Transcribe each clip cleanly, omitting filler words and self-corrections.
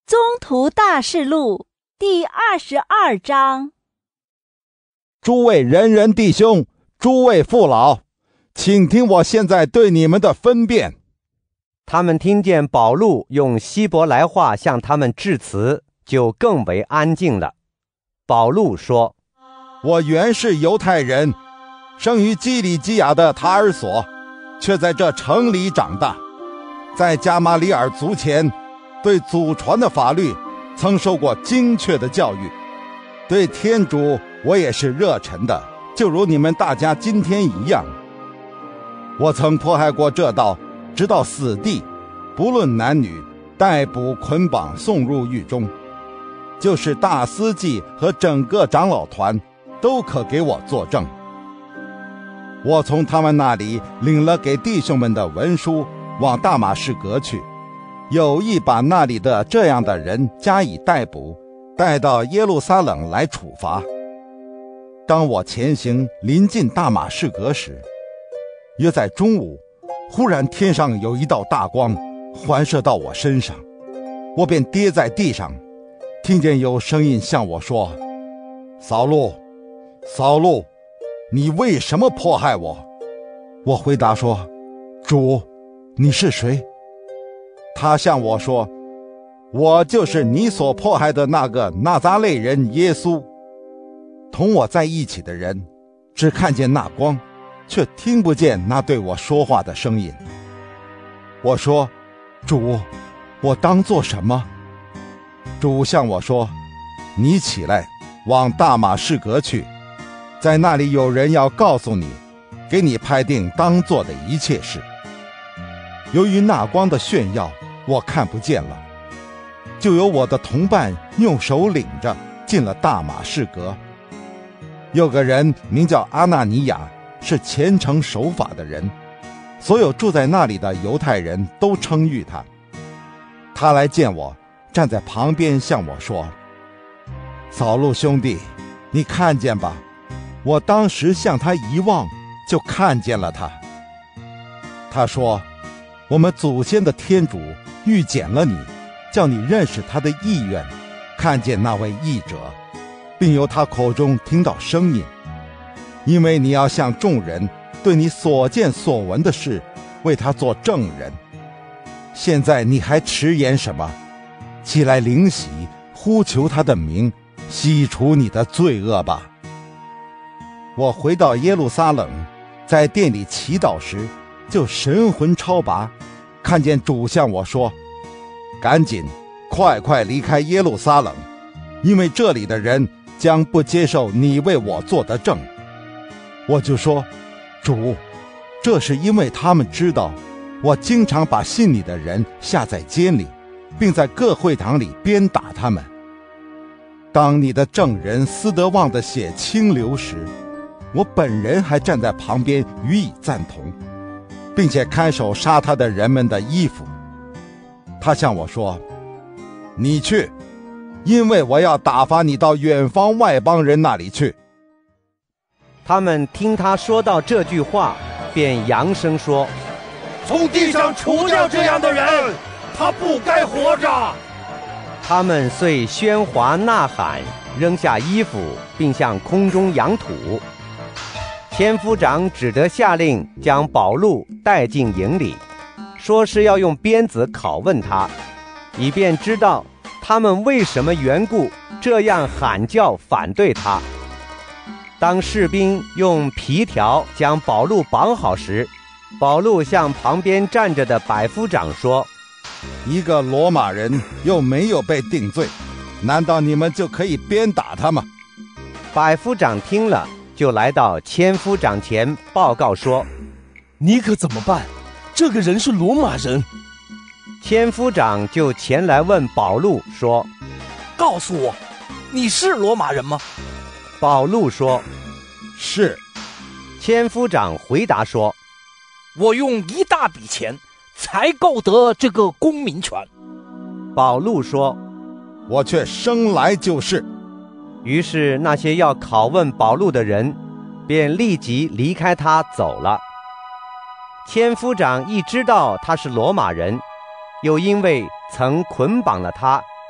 宗徒大事录第22章。 诸位仁人弟兄，诸位父老，请听我现在对你们的分辨。 他们听见保禄用希伯来话向他们致辞，就更为安静了。保禄说： 我原是犹太人，生于基利基亚的塔尔索，却在这城里长大，在加马里尔族前对祖传的法律曾受过精确的教育，对天主我也是热忱的，就如你们大家今天一样。我曾迫害过这道，直到死地，不论男女，逮捕捆绑送入狱中，就是大司祭和整个长老团都可给我作证。我从他们那里领了给弟兄们的文书，往大马士革去，有意把那里的这样的人加以逮捕，带到耶路撒冷来处罚。当我前行临近大马士革时，约在中午，忽然天上有一道大光环射到我身上，我便跌在地上，听见有声音向我说：扫路，扫路，你为什么迫害我？我回答说：主，你是谁？他向我说：我就是你所迫害的那个拿撒勒人耶稣。同我在一起的人只看见那光，却听不见那对我说话的声音。我说：主，我当做什么？主向我说：你起来，往大马士革去，在那里有人要告诉你，给你派定当做的一切事。由于那光的炫耀，我看不见了，就有我的同伴用手领着进了大马士革。有个人名叫阿纳尼亚，是虔诚守法的人，所有住在那里的犹太人都称誉他。他来见我，站在旁边向我说：扫路兄弟，你看见吧？我当时向他一望，就看见了他。他说：我们祖先的天主预拣了你，叫你认识他的意愿，看见那位义者，并由他口中听到声音，因为你要向众人对你所见所闻的事为他做证人。现在你还迟延什么？起来领洗，呼求他的名，洗除你的罪恶吧。我回到耶路撒冷，在殿里祈祷时，就神魂超拔，看见主向我说：赶紧快快离开耶路撒冷，因为这里的人将不接受你为我做的证。我就说：主，这是因为他们知道我经常把信你的人下在监里，并在各会堂里鞭打他们。当你的证人斯德旺的血清流时，我本人还站在旁边予以赞同，并且看守杀他的人们的衣服。他向我说：你去，因为我要打发你到远方外邦人那里去。 他们听他说到这句话，便扬声说： 从地上除掉这样的人，他不该活着。 他们遂喧哗呐喊，扔下衣服，并向空中扬土。千夫长只得下令将保禄带进营里，说是要用鞭子拷问他，以便知道他们为什么缘故这样喊叫反对他。当士兵用皮条将保禄绑好时，保禄向旁边站着的百夫长说： 一个罗马人又没有被定罪，难道你们就可以鞭打他吗？ 百夫长听了，就来到千夫长前报告说： 你可怎么办？这个人是罗马人。 千夫长就前来问保禄说： 告诉我，你是罗马人吗？ 保禄说： 是。 千夫长回答说： 我用一大笔钱才购得这个公民权。 保禄说： 我却生来就是。 于是那些要拷问保禄的人便立即离开他走了。千夫长一知道他是罗马人，又因为曾捆绑了他，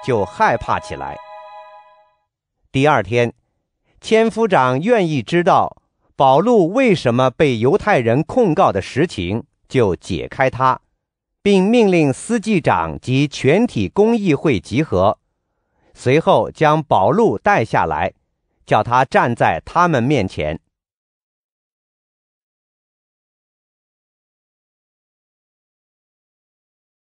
就害怕起来。第二天，千夫长愿意知道保禄为什么被犹太人控告的实情，就解开他，并命令司祭长及全体公议会集合，随后将保禄带下来，叫他站在他们面前。